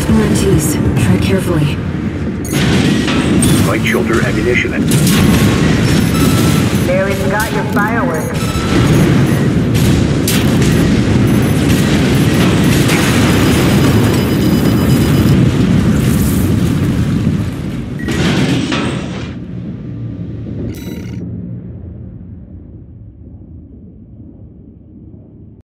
Ortiz, tread carefully. Light shoulder ammunition. Barely forgot your fireworks.